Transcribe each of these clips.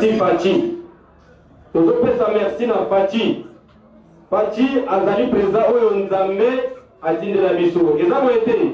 merci Fachi. Tozopesa merci na Fachi. Fachi azali présent oyo nzambe atindela biso. Eza boyete.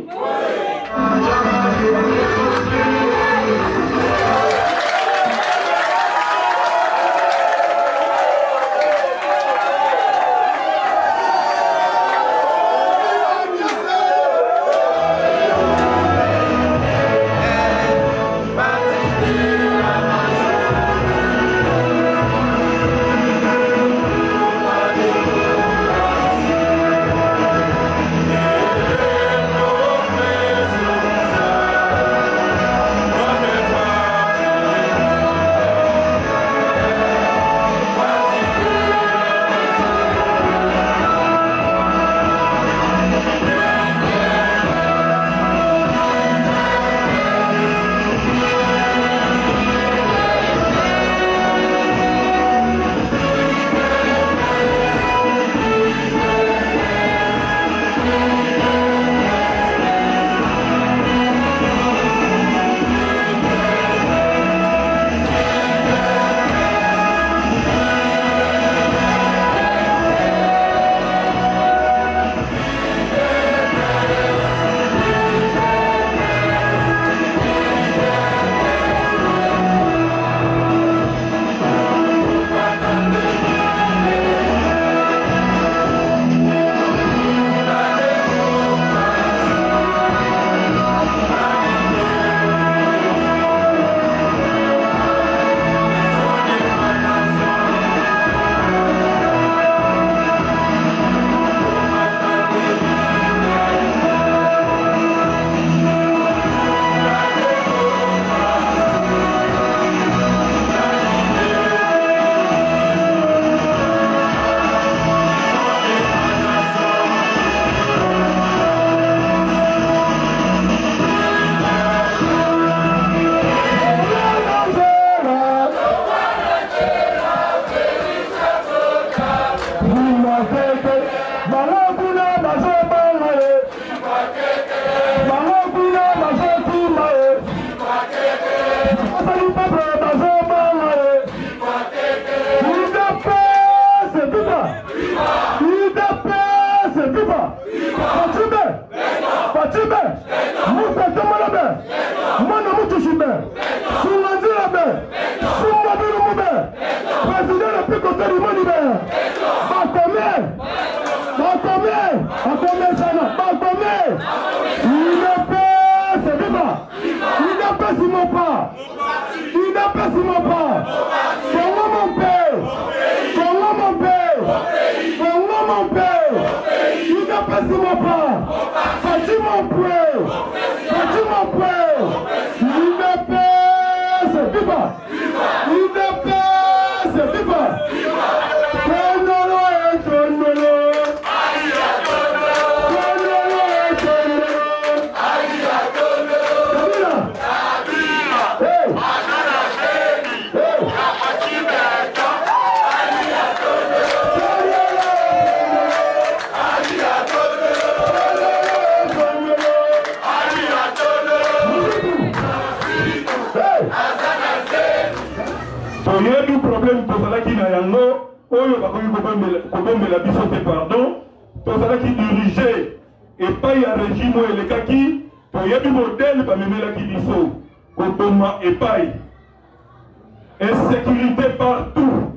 Insécurité partout.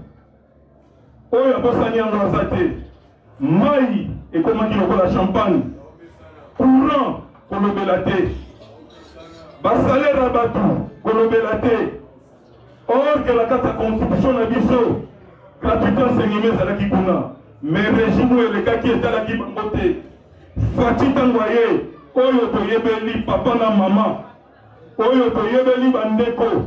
Oyo bosani andrasate. Maï et comment dire la champagne. Courant kolobelate. Basale rabatu kolobelate. Or que la carte constitution na biso gratuité enseignement zalaki kuna. Mais régime et le kaki etalaki bangote. Fati tangoye oyo toyebeli papa na mama. Oyo toyebeli bandeko.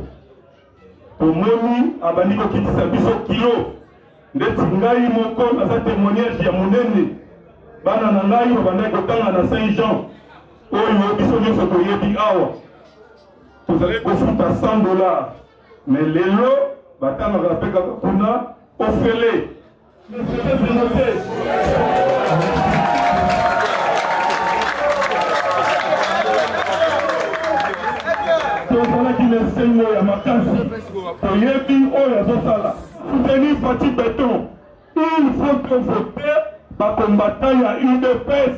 Tomoni abandi ko kitisa biso kilo ndeti ngai moko na sa témoignage ya monene bana na ngai babanda kotanga na Saint-Jean oyo biso nyonso toyebi awa tozali kofuta $100 mais lelo batangaka mpe kaka kuna ofele tozalaki na esengo ya makasi toyebi oyo azosala soutenir Fati Béton. Il faut que voter bakombata ya UDPS.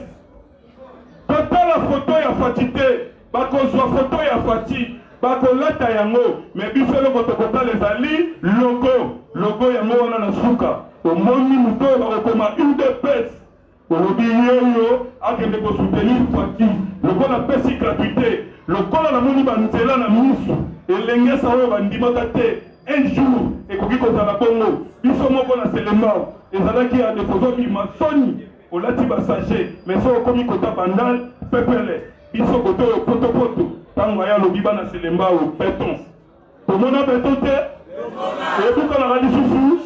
Totala photo ya Fati te bakozwa photo ya Fati bakolata yango mais biso eloko tokotala ezali logo yango wana na suka omoni moto oyo bakokoma UDPS olobi yeyo akende kosoutenir Fati lokola pesi gratuité lokola namoni banzela na misu elengesa oyo bandimaka te un jour ekoki kozala bongo biso moko na Selembao ezalaki ya defozobima soni olati basage mais so okomi kota bandal pepele biso koto oyo potopoto ntango aya alobi bana Selembao beton tomona beton te ebukanaka lisusu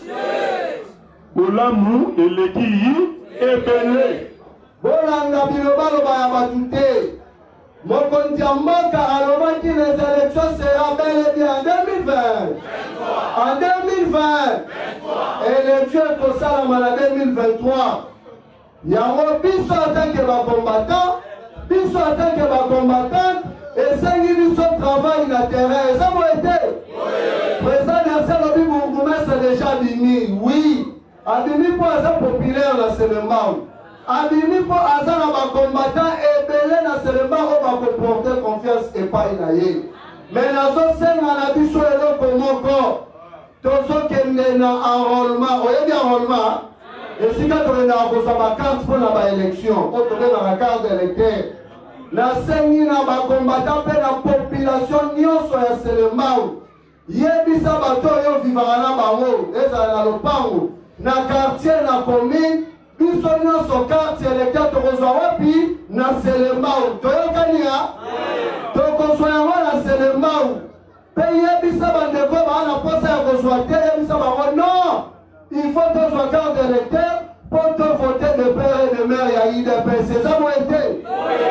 olamu eleki ebele bolanda bilobaloba ya bato te mokonzi ya mboka alobaki les élections sera bel et bien en 2020 en 2020 élection ekosalama na 2023 yango biso atanke bacombattant biso atanke bacombattante esengi biso travail na terrain eza boye te président Nercé alobi bourgmestre déjà abimi oui abimi mpo aza populaire na Selembao abimi mpo aza na bacombattant ebele na Selembao oyo bakoporte confiance epai na ye mais nazosenga na biso eloko moko tozokende na enrôlement oyebi enrôlement esika tokendaka kozwa bakarte mpo na baélection oyo tobengaka carte d'électeur nasengi na bacombattant mpe na population nyonso ya Selembao yebisa bato oyo vivaka na bango ezala na lopango na quartier na commune biso nyonso carte électeur tokozwa wapi na Selembao toyokani ya tokozwa yango na Selembao mpe yebisa bandeko baa na posa ya kozwa te yebisa bango non il faut tozwa carte d'électeur mpo tovote de père et de mère ya UDPS eza moye te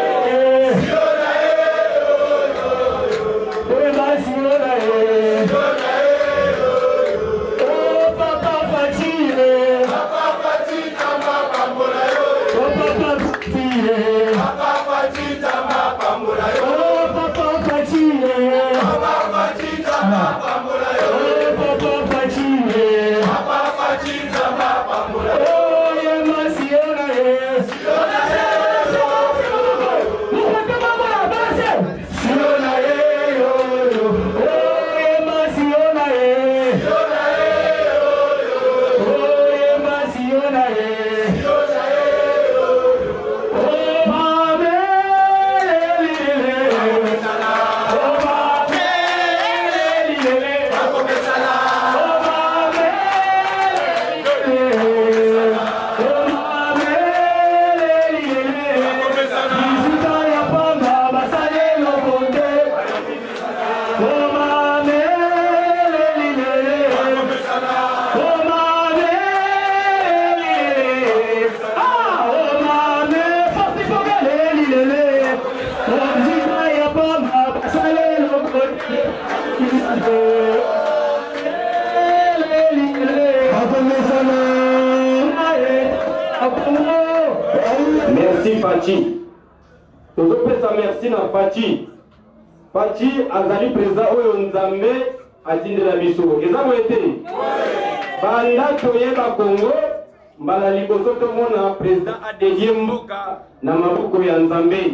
Merci Fati. Tozopesa merci na Fati. Fati azali président oyo nzambe atindela biso. Eza boyete. Banda toyeba Congo, mbala liboso tomona président adedie mboka na maboko ya nzambe.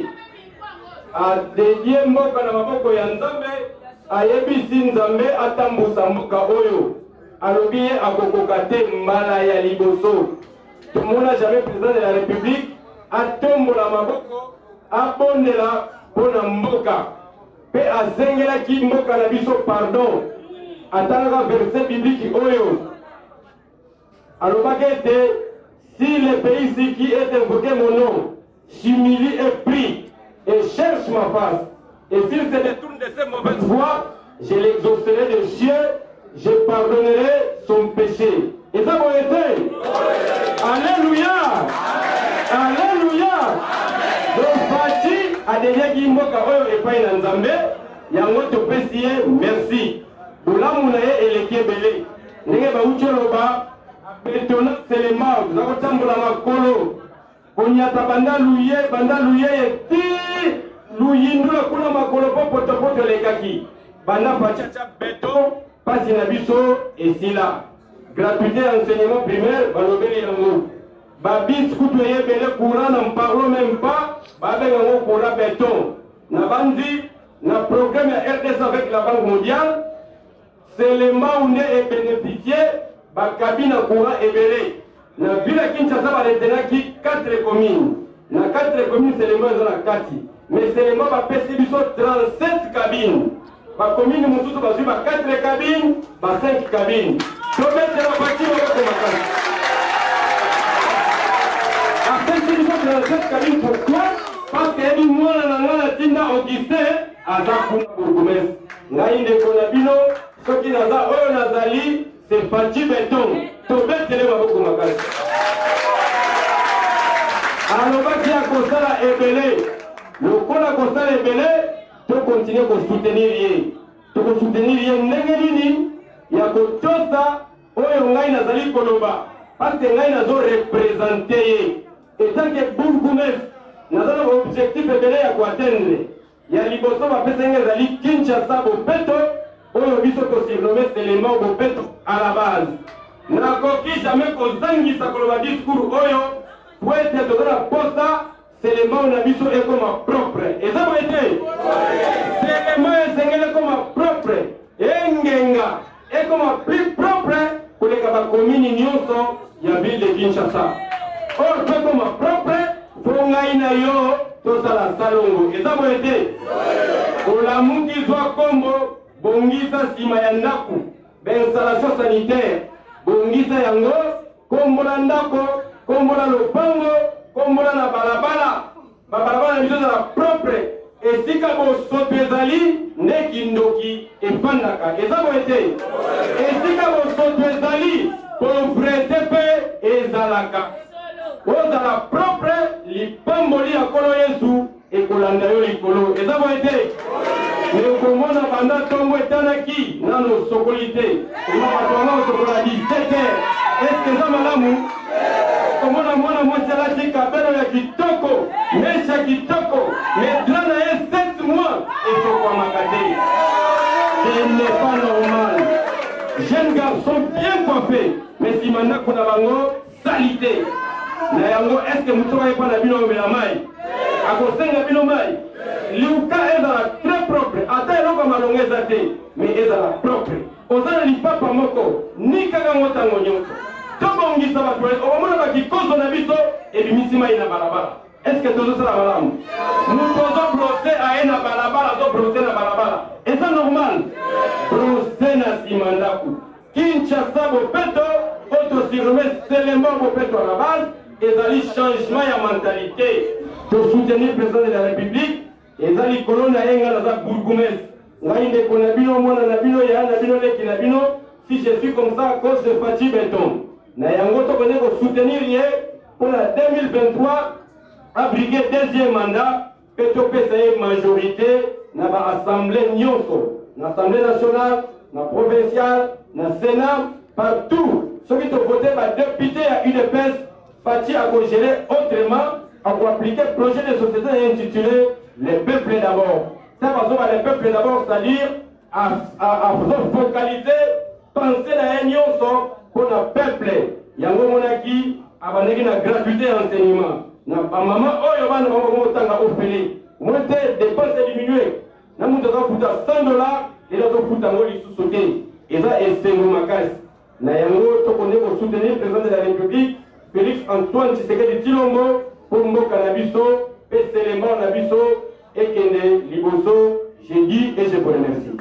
Adedie mboka na maboko ya nzambe, ayebisi nzambe atambusa mboka oyo. Alobi akokoka te mbala ya liboso. Tomona jamais président de la République atombola maboko abondela pona mboka pe azengelaki mboka na biso pardon atalaka verset biblique oyo alobaki ete si le pays ici qui est invoqué mon nom s'humilie et prie et cherche ma face et s'il se détourne de ses mauvaises voies je l'exaucerai des cieux je pardonnerai son péché. Et ça vous été. Alléluia. Alléluia. Donc Fati a déjà dit mboka oyo epai na nzambe yango topesi merci. Bolamu na ye eleki ebele. Ndenge bauti oloba betona Selembao zakotambola makolo. Konyata banda luye eti luyindula kuna makolo po poto lekaki. banda fachacha béton pasi na biso esila gratuité enseignement primaire balobeli yango babis kutu eyebele courant na parlo même pas babenga yango courant béton na bandi na programme ya RDC avec la Banque mondiale seulement on est bénéficié bakabine na courant ebele na ville ya Kinshasa baretenaki 4 communes na 4 communes seulement eza na kati mais seulement bapesi biso 37 cabines bacommune mosusu bazwi ba 4 cabines ba 5 cabines tometela bati moko makasi apesi biso 37 cabines pourquoi parce que ebi mwana na nga na tinda Augustin aza kuna bourgmestre ngai ndeko na bino soki naza oyo nazali c'est Fachi Béton tobetele maboko makasi alobaki ya kosala ebele lokola kosala ebele tokontinue kosoutenir ye tokosoutenir ye ndenge nini ya kotosa oyo ngai nazali koloba parce que ngai nazorepresente ye etanke bourgmestre naza na objectif ebele ya koatteindre ya liboso bapesenge ezali Kinshasa bopeto oyo biso tosurnomme seulement bopeto à la base nakoki jamais kozangisa koloba discours oyo po ete toza na posa seulement na biso ekoma propre eza boete seulement esengeli ekoma propre engenga ekoma plus propre koleka bakomini nyonso ya ville de Kinshasa oyo to ekoma propre po ngai na yo tosala salongo eza boete olamuki zwa kombo bongisa nsima ya ndako bainstallation sanitaire bongisa yango kombola ndako kombola lopango kombola na balabala babalabala na biso ezala propre esika bosoto ezali nde kindoki efandaka eza boete esika bosoto ezali pauvrete mpe ezalaka ozala propre lipamboli ya nkolo Yesu ekolanda yo likolo eza boete mais okomona banda ntongo etanaki nano osokoli te oma bato wana osokola 17h eske eza malamu okomona mwana mwasi alati kabelo ya kitoko meshe ya kitoko mais dra na ye 7 mois esokwamaka te ce n'est pas normal jeune garçon bien coiffé mais nsima ndako na bango sali te na yango eske moto ayepa na bino omela mai akosenga bino mai liuka ezala très propre ata eloko malongo eza te mais ezala propre oza na lipapa moko nikaka ngo ntango nyonso tobongisa bato okomona bakikoso na biso ebimisi mai na balabala eske tozosala malamu moto ozobrose aye na balabala azobrose na balabala eza normal brose na nsima ndako Kinshasa bopeto autosurnomme seulement bopeto à la base ezali changement ya mentalité pour soutenir le président de la République ezali kolona yenga naza bourgmestre ngai ndeko na bino mwana na bino ya na bino leki na bino si je suis comme ça à cause de Fachi Béton na yango tokone ko soutenir ye pour la 2023 abriguer deuxième mandat pe topesa ye majorité na ba assemblée nyonso na assemblée nationale na provinciale na sénat partout ceux qui ont voté ba député à UDPS Fachi a géré autrement à appliquer le projet de société intitulé Les peuples d'abord. Ça va les peuples d'abord, c'est-à-dire à focaliser, penser la union pour le peuple. Yango monaki, abaneki na gratuité enseignement. Na maman oyo bana bango tanga ofeli. Monte dépenses diminuer. Na muto ka futa $100 et là to futa ngoli sous-sauté. Et ça esengo makasi. Na yango to connaît pour soutenir le président de la République Félix Antoine Tshisekedi Tshilombo pour mboka na biso pese lemba na biso ekende liboso jeudi et je vous remercie.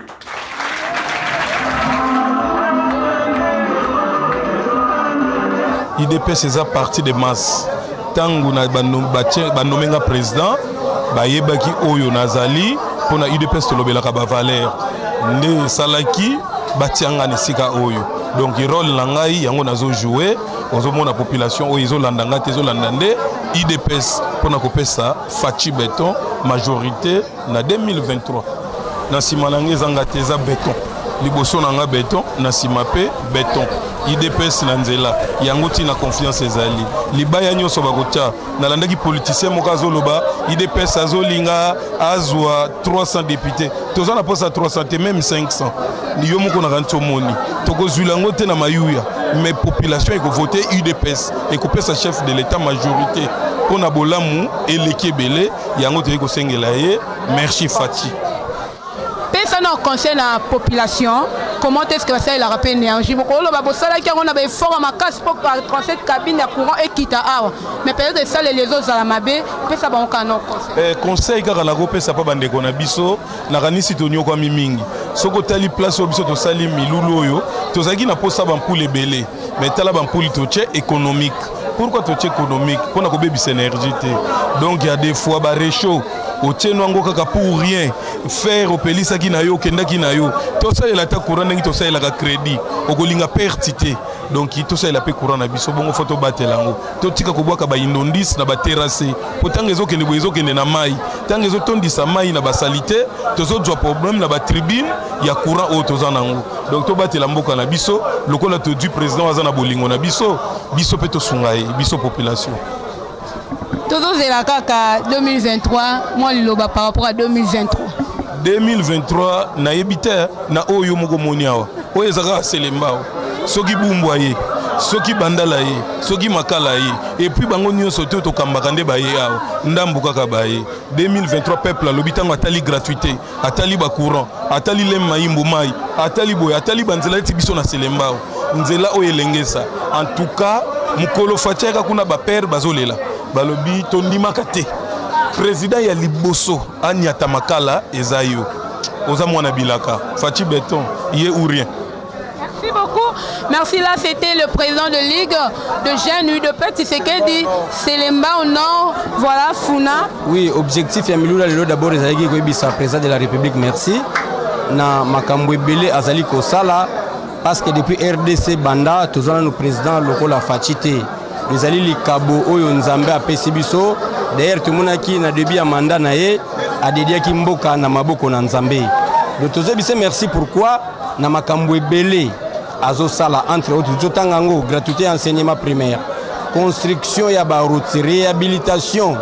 IDPS eza parti de masse tangu na banomenga président bayebaki oyo nazali pona IDPS tolobelaka ba valeur nde salaki batianga nesika oyo donc rôle na ngai yango nazo jouer ozomona population oyo ezolanda ngate ezolanda nde IDPS pona kopesa Fachi Béton majorité na 2023 na sima na ngai ezanga te eza béton liboso na nga béton na sima pe béton IDPS na nzela yango tina confiance ezali libaya nyonso bakotya nalandaki politicien moko azoloba IDPS azolinga azwa 300 députés toza na posa 300 te même 500 yo moko na kanto moni tokozwila ngo te na mayuya mais population ekovote UDPS ekopesa chef de l'état majorité pona bolamu eleki ebele yango te ekosengela ye merci Fati. Ça nous concerne la population. Comment est-ce que ça il a rappelé énergie? Beaucoup de babosala qui ont des efforts à ma casse pour transmettre cabine de courant et quitte à mais peut-être ça les autres à la mabé peut ça bon canon conseil car la groupe ça pas bande kona biso na kanisi to nyoko mingi soko tali place au biso to sali milulu oyo to zaki na posa ban pour les belé mais tala ban pour to tche économique. Pourquoi to tche économique pour na ko bebis énergie donc il y a des fois ba réchaud au tchénoango kaka pour rien faire au pelisa qui na yo kenda qui na yo tout ça il a ta courant ngi tout ça il a crédit au kolinga pertité donc tout ça il a pe courant na biso bongo photo batelango to tika ko boka ba inondis na ba terrasse potanga ezo kende bozo kende na mai tanga ezo tondisa mai na ba salité to zo dwa problème na ba tribune ya courant au to zanango donc to batela mboka na biso lokola to du président azana bolingo na biso biso pe to sungai biso population. Toujours c'est la caca 2023, moi le par rapport à 2023. 2023 na yebite na oyo moko moniawa. Oyo zaka selembao. Soki bumbwaye, soki bandala ye, soki makala ye et puis bango nyonso to kambaka nde baye awa. Ndambu kaka baye. 2023 peuple lobitango atali gratuité, atali ba courant, atali lem mayimbo mai, atali boya, atali banzela tibiso na selembao. Nzela oyo elengesa. En tout cas, mukolo fatiaka kuna ba père bazolela. Balobi tondimaka te président ya liboso Anyata Makala ezayo oza mwana bilaka Fati Béton yé ou rien. Merci beaucoup. Merci, là c'était le président de Ligue de jeunes UDPS Tshisekedi Selemba au nord. Voilà Funa. Oui, objectif ya milula lelo d'abord ezali ko ebisa président de la République merci na makambo ebele azali ko sala parce que depuis RDC banda tozana no président lokola Fati te. Les alliés Likabo Oyo Nzambe a Pesibiso d'ailleurs tout le monde qui na début à mandat nae a dédié qui mboka na maboko na Nzambe. Donc tozo bise merci pourquoi na makambo ebele azo sala entre autres zotangango gratuité enseignement primaire construction ya ba route réhabilitation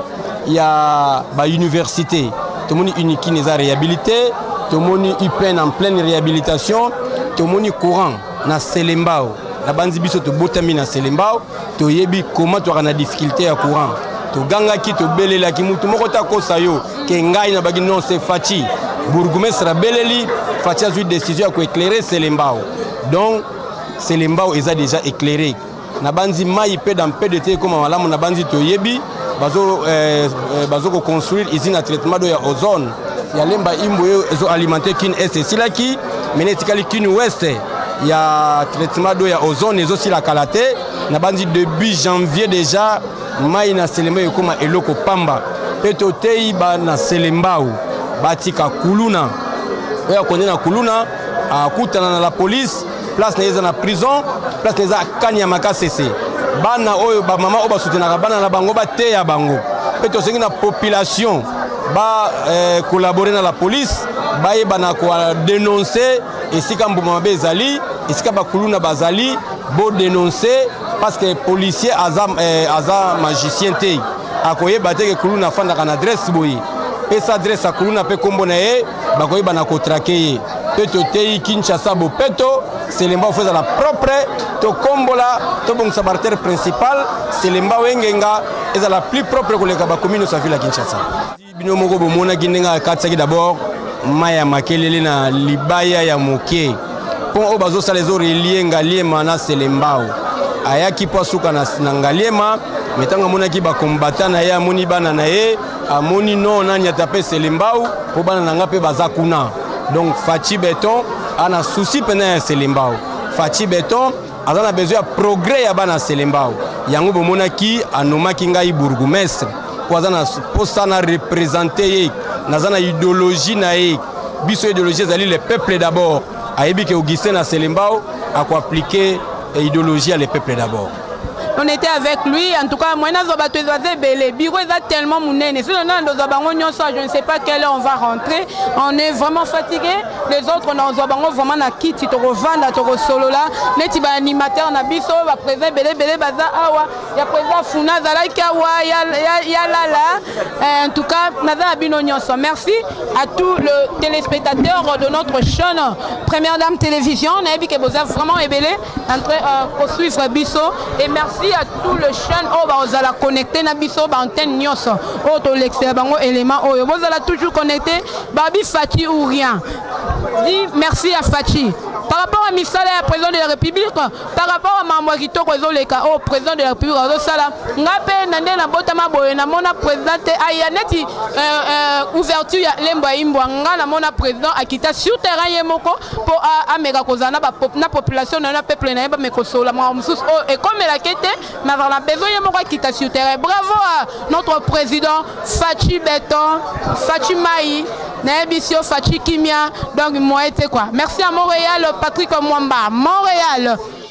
ya ba université tout le monde unique neza réhabilité tout le monde UPN en pleine réhabilitation tout le monde courant na Selembao na banzi biso to botami na Selembao to yebi comment to na difficulté ya courant to ganga ki to belela ki mutu moko ta kosa yo ke ngai na bagi non c'est Fati bourgmestre beleli Fati a eu décision à éclairer Selembao donc Selembao est déjà éclairé na banzi mai pe dans peu de temps comme malamu na banzi to yebi bazo ko construire usine à traitement d'eau ya ozone ya lemba imbo yo ezo alimenter kin est silaki menetikali kin ouest ya traitement d'eau ya ozone ezo sila kalate na bandi début janvier déjà mai na Selembao ekoma eloko pamba peto tei ba na Selembao batika kuluna oya konde na kuluna akutana na la police place na yeza na prison place na yeza kanya makasese bana oyo ba mama oyo basoutenaka bana na bango bateya bango peto sengi na population ba collaborer na la police bayeba na ko dénoncer esika mbuma mabe ezali esika bakuluna bazali bo dénoncer parce que policier aza magicien te akoyeba te ke kuluna afandaka na adresse boye pesa adresse ya kuluna pe kombo na ye bakoyeba na kotrake ye pe totei Kinshasa bopeto Selembao feza la propre to kombola to bongisa barrière principal Selembao engenga eza la plus propre koleka ba commune sa ville ya Kinshasa bino moko bomona kindenga katsaki d'abord maya makelele na libaya ya moke pon o bazo sala ezo relier ngaliema na Selembao ayaki po suka na ngaliema metanga mona ki ba combattant na ye amoni bana na ye amoni non na nyata pe Selembao po bana nanga pe bazakuna donc Fati Béton ana souci pena ya Selembao Fati Béton azana besoin ya progrès ya bana Selembao yango bomona ki anomaki ngai bourgmestre ko azana posta na représenter ye nazana idéologie na ye biso idéologie zali le peuple d'abord ayebi ke Augustin na Selembao a ko appliquer idéologie à le peuple d'abord. on était avec lui. En tout cas, moi, le bureau est tellement mouné. Si on a je ne sais pas quelle heure on va rentrer. On est vraiment fatigué. Les autres, on a vraiment na kit, toko solo là. Neti ba animateur na biso, ba président belé baza awa. Ya président Funa Zalaki awa, ya lala. En tout cas, naza bino nyonso. Merci à tous les téléspectateurs de notre chaîne Première Dame Télévision. On a vu que vous avez vraiment ébélé pour suivre biso. Et merci à tous les chaînes vous allez connecter na biso ba antenne nyonso. Auto l'extérieur bango élément vous allez toujours connecter Babi Fati ou rien. Dis merci à Fati. Par rapport à Misala, président de la République, par rapport à Mamouakito, président de la République, Ngapé Nandela Botama Boyena, mon président, Ayaneti, ouverture Lemba Imbwa, Ngala, mon président, Akita sur terrain Yemoko, pour Amega Kozana, la population, na peuple, na Mekoso, la Mamoussous, et comme elle a quitté, mais on a besoin Yemoko Akita sur terrain. Bravo à notre président, Fachi Beton, Fachi Maï, Naebisio, Fachi Kimia, donc moi, quoi. Merci à Montréal, Patrick Mwamba, Montréal.